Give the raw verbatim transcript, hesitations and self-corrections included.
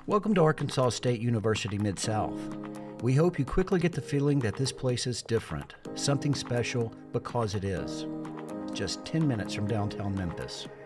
Welcome to Arkansas State University Mid-South. We hope you quickly get the feeling that this place is different, something special because it is. Just ten minutes from downtown Memphis.